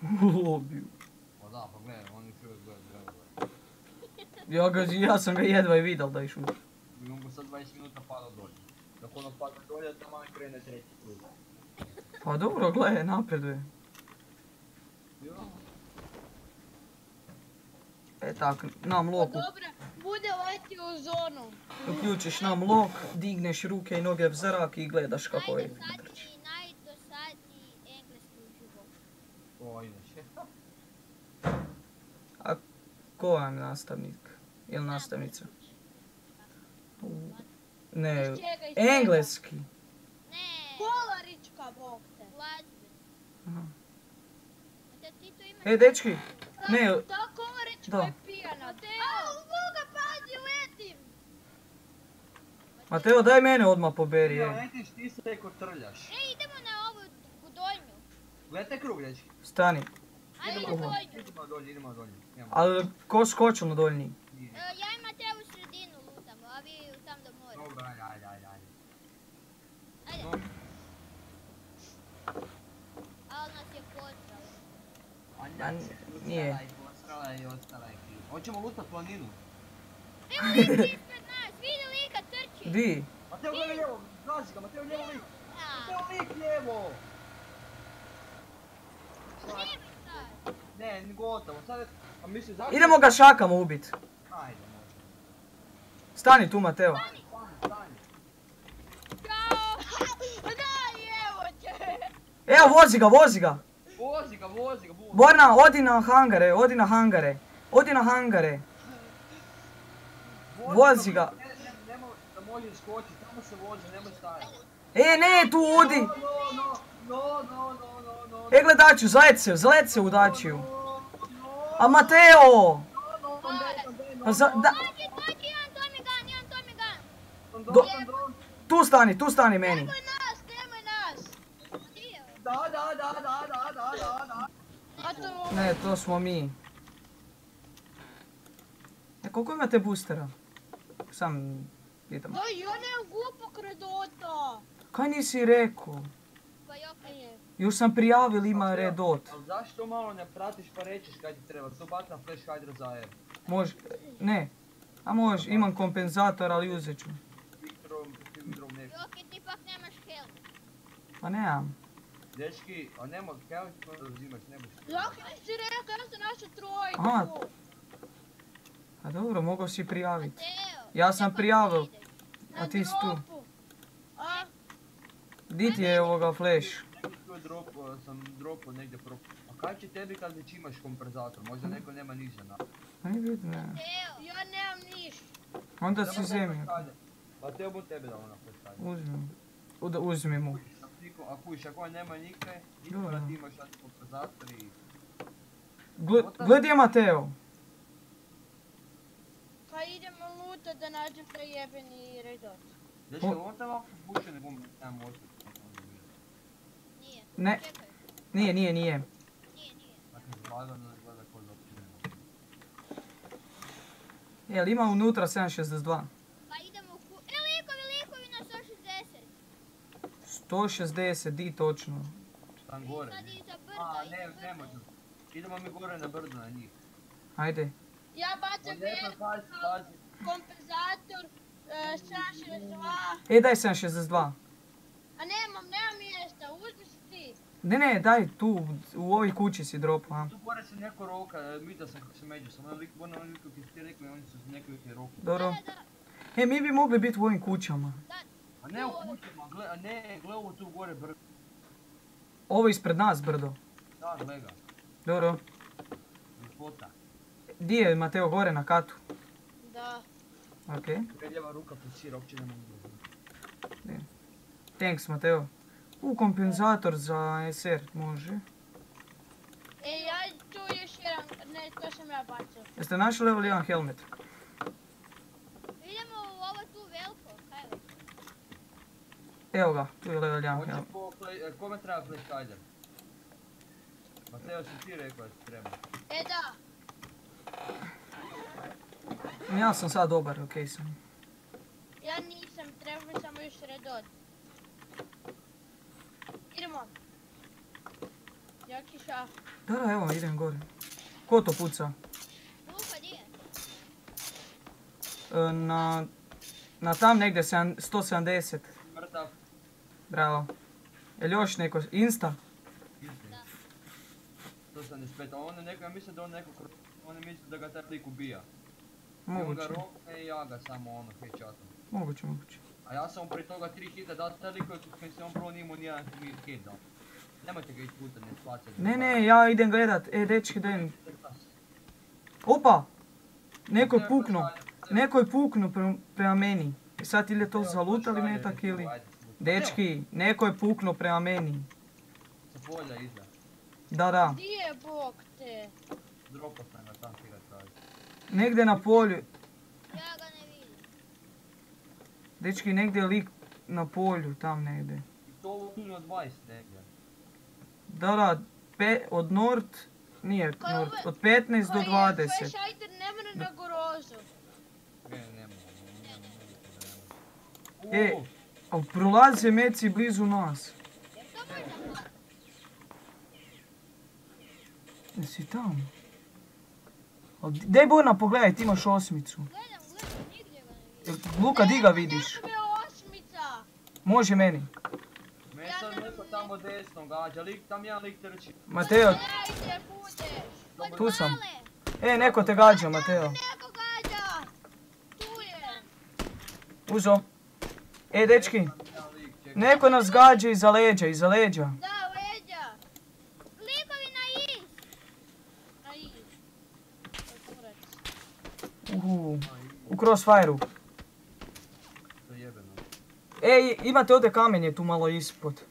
U lobiju. Pa da, pa gledaj, oni su uvijek gledaju. Ja sam ga jedva i vidjel da iš uđe. Imamo sad 20 minuta pada dolje. Dok ono pada dolje, tamo ne krene treći krug. Pa dobro, gledaj, napreduje. Jo. Tak, nam lok. Dobro, bude letio u zonu. Uključiš nam lok, digneš ruke i noge v zrak i gledaš kako je. Najdosadniji engleski u životu. O, inače. A ko vam je nastavnik? Ili nastavnica? Ne, Iz čega? engleski. Ne, Kolarička, bog te. glazbe. Aha. Da ti to imaš... E, dečki, ne, Ta kolarička Da. je pijana. Au, Boga, pazi, letim. Mateo, daj mene odmah poberi, Ja, ej. letiš, ti se eko trljaš. Idemo na ovu donju. Gledajte krug, dečki. Stani. Ajde Idemo na dolje, donju. idemo dolje. Idemo. Ali ko skočil na doljni? Nije. Ja i Mateo u sredinu lutamo, a vi tam do mora. Dobro, ajde. Ajde. No, Ali nas je potralo. a Nije. Postrala i ostala je kriv. Hoćemo lutat planinu. Evo lik ispred nas, vidi lika trči. Di? Mateo, gledaj lijevo, gazi ga, Mateo, lijevo lik. A, Mateo, lik lijevo. lijevi sad. Ne, gotovo, sad je... A misli zašto? Idemo ga šakama ubit. Ajde, može. Stani tu, Mateo. Stani. Ćao. Daj, evo će. Evo, vozi ga. Vozi ga. Borna, odi na hangare. Vozi ga. Nemoj da može skočiti, tamo se vozi, nemoj stajati. E, ne, tu odi. No. E, gledaču, zalet se u dačiju. A Mateo! Da, Dođi, jedan Tommy Gun. Do- tu stani meni. Nemoj nas. Dio. Da. A to... Ne, to smo mi. E, koliko imate boostera? Sam pitam. Da, ja nemam glupog redota. Kaj nisi rekao? Pa jokaj. Još sam prijavil ima redot. Ali zašto malo ne pratiš pa rećeš kad ti treba? To bat na flash hydra za air. Može, ne. A može, imam kompenzator, ali uzet ću. Viktorom ne. Jokaj, ti pak nemaš helm. Pa nemam. Dečki, a nemoj, kaj to uzimaš, ne boš. Zaki si rekao, ja sam našao trojku. Aha. A dobro, mogao si prijaviti. Mateo. Ja sam gdje pa prijavil. ideš? A ti si tu. dropu. A? Di ti je ovoga flash? Sam dropao negdje propao. A kaj će tebi kad već imaš kompenzator? Možda neko nema ništa na. Ne vidim, ne. Mateo. Ja nemam ništa. Onda si zemlja. Pa te bu tebi dao na flash hydra. Uzmi mu. A kuš, ako nema nikaj, Dobro. da ti imaš sad kompenzator i... Gledi je Mateo. Pa idemo luta da nađem taj jebeni redot. Dečki, on tamo pušene bombe, nemam očet. Nije. Ne. Čekaj. Nije. Nije. Dakle, zlagano gleda ko zaopće nema. Jel ima unutra 762? Pa idemo u likovi na 160. 160, di točno. Tam gore. Sad ne? iza brda, A, iza ne brda. možemo. Idemo mi gore na brdo na njih. Ajde. Ja bacam Pazi. kompenzator, 762. E, daj 762. A nemam mjesta, uzmi si ti. Ne, daj tu, u ovoj kući si dropao, a? Tu gore se neko roka, vidio sam kako se među. Ono liko ki ti rekli, oni su se neko ih je roka. Dobro. Da. E, mi bi mogli biti u ovim kućama. A ne u kućama, gle ovo tu gore brdo. Ovo ispred nas brdo. Da, gle ga. Dobro. Ljepota. Di je Mateo, gore na katu? Da. Okej. Ljeva ruka pulsira, uopće ne mogu uzeti. Thanks Mateo. Kompenzator za SR, može. Ja tu još jedan, ne, to sam ja bacio. Jeste našli level 1 helmet? Idemo u ovo tu veliko, kaj već? Evo ga, tu je level 1 Hoće helmet. kome treba flash hydra? Mateo, si ti rekao da ti treba. Da. Ja sam sad dobar, okej sam. Ja nisam, treba mi samo još redot. Idemo. Ja Jakiša. Da, evo, idem gore. Ko to puca? Luka, di je? Na tam negdje 170. Mrtav. Bravo. Jel još neko? Insta? Da. 175, a on neko, ja mislim da on neko on je mislio da ga taj lik ubija. I on ga Moguće. rokne i ja ga samo ono headshotom. Moguće. A ja sam prije toga 3 hita dao, taj lik koji se on prvo nije imao nijedan hit dao. Nemojte ga isputa, ne spacati. Ne, ja idem gledat. Dečki, dajem. Opa! Neko je puknuo prema meni. I sad ili je to zalutali metak ili... Dečki, neko je puknuo prema meni. Sa polja iza. Da. Di je bog te? Dropo sam ga tam ti ga traži. Negdje na polju. Ja ga ne vidim. Dečki, negdje je lik na polju, tam negdje. I to ovo puno od 20 negdje. Da, od Nord, nije Nord, od 15 do 20. Koji šajter ne mre na gorozu. Ne mogu. A prolaze meci blizu nas. Jesi tamo? Daj Borna pogledaj, ti imaš osmicu. Gledam, nigdje ga ne vidim. Luka, di ga vidiš? Nekome osmica. Može meni. Me sad neko tamo desno gađa, tam jedan lik trči. Mateo, Dajte budeš. tu sam. Male, Neko te gađa, Mateo. Neko gađa. Tu je. Uzo. Dečki, neko nas gađa iza leđa. Da, leđa. likovi na is. Na i. U crossfire-u. To je jebeno. Imate ovdje kamenje tu malo ispod.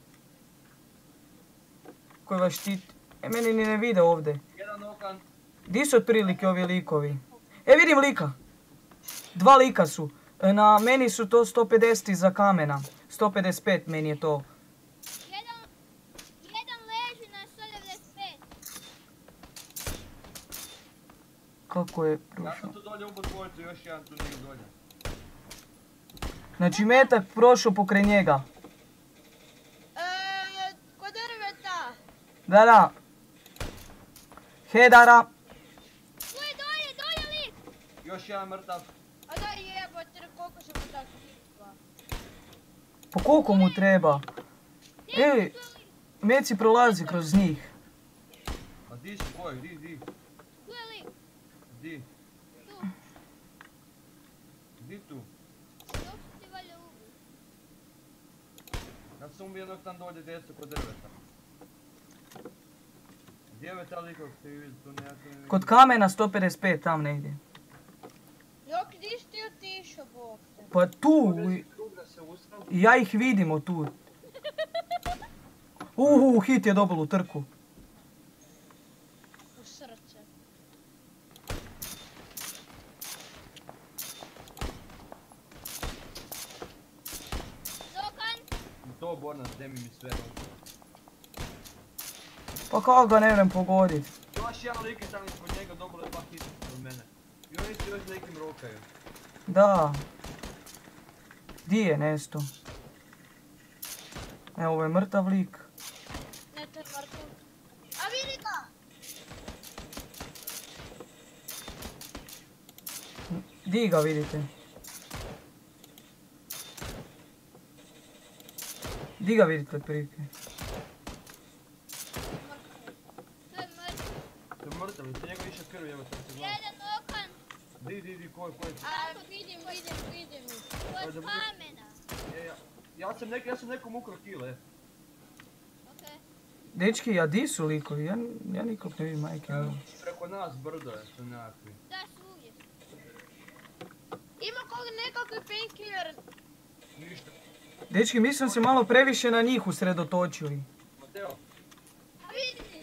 Koji vas štiti. Meni ni ne vide ovdje. Jedan okan. Di su otprilike ovi likovi? Vidim lika. 2 lika su. Na meni su to 150 iza kamena. 155 meni je to. Jedan leži na 195. Kako je Ja prošao? sam tu dolje ubod dvojicu, još jedan tu nije dolje. Znači metak prošao pokraj njega. Kod drveta. Da. Hedara. Tu je dolje lik. Još jedan mrtav. A da jebote, koliko ćemo tako hitva. Pa koliko mu treba? Meci prolazi kroz njih. A di si koji, di? Tu je lik. Di? Tu. Di tu? Dok ti valja ubi. Ja sam ubio jednog tam dolje desno kod drveta. Gdje je ta likog ste vi vidjeli? Tu nekako ne Kod kamena 155 tam negdje. Jok, di si ti otišao, bog te? Pa tu. Druga se usrao. Ja ih vidimo tu. Hit je dobil u trku. U srce. Dokan. To Borna, zdemi mi sve ruke. Pa kako ga ne vrem pogodit? Još jedan lik je tam ispod njega, dobilo je 2 hita od mene. I oni se još nekim rokaju. Da. Di je nesto? Evo, ovo je mrtav lik. Ne, to je mrtav. A vidi ga! Di ga vidite? Di ga vidite otprilike? To je mrtav. To je mrtav, jeste njega više krvi, evo sam se gleda. Jedan okan. Di, koji? A, vidim. Kod kamena. Ja sam nekom ukrao kile. Okej. Dečki, a di su likovi? Ja nikog ne vidim, majke. Preko nas brdo je su nekakvi. Da, svugdje. Ima koga nekakvi painkiller. Ništa. Dečki, mislim se malo previše na njih usredotočili. Mateo, A vidi!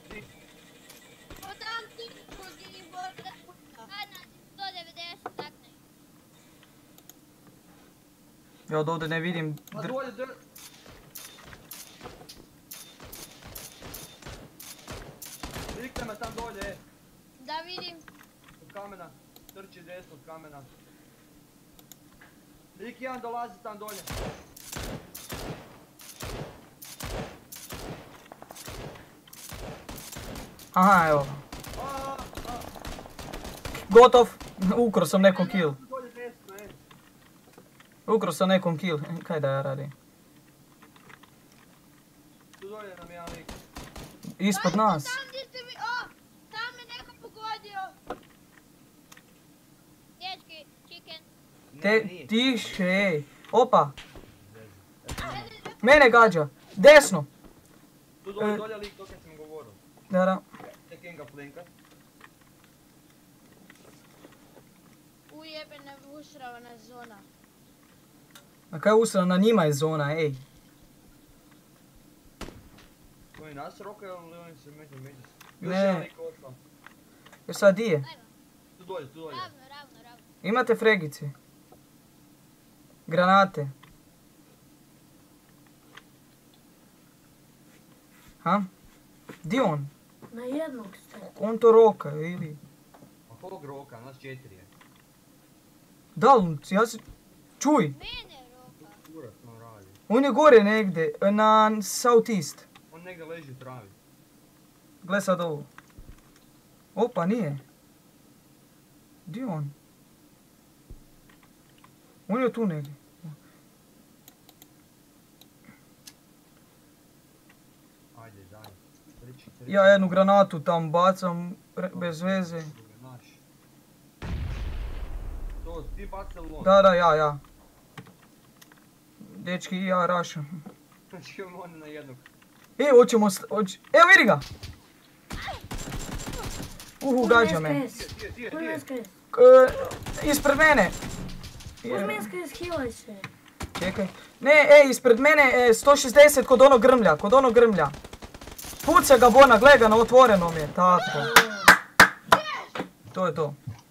O tam tičku gdje ih borda puta. A, na 190, tak ne. Ja od ovdje ne vidim... pa dolje, Likne me tam dolje, Da vidim. od kamena. Trči desno od kamena. Lik jedan dolazi tam dolje. Aha, evo. Gotov. Ukro sam nekom kill. Dolje desno, Ukro sam nekom kill. Kaj da ja radim? Tu dolje nam je lik. Ispod nas. Tam gdje ste mi, o, tam me neko pogodio. Dečki, chicken. Nije. Tiše, ej. Opa. Mene gađa. Desno. Tu dolje lik dok ja sam govorio. Da. Čekaj ga flinkat. Ujebena usravana zona. A kaj usra, na njima je zona, ej. Oni nas rokaju ili oni se među se? Ne. Još jedan lik ostao. Jer sad di je? Ajmo. Tu dolje. Ravno. Imate fregice? Granate? Ha? Di on? Na jednog ste. On to roka, ili? A kog roka? Nas 4 je. Da li, ja se... Čuj, Mene roka. Kurac on radi. on je gore negdje, na southeast. On negdje leži u travi. Gle sad ovo. Opa, nije. Di je on? On je tu negdje. Ajde, daj. Triči. Ja jednu granatu tam bacam, bez veze. Naš. To, ti bacili on. Da, ja. Dečki, ja rašam. Znači on na jednog. Hoćemo... Evo, vidi ga! Gađa me. Di? Ispred mene! Uzmi SKS, healaj se. Čekaj. Ne, ispred mene 160 kod onog grmlja. Puca ga Bona, gle ga na otvorenom je, tako. To je to.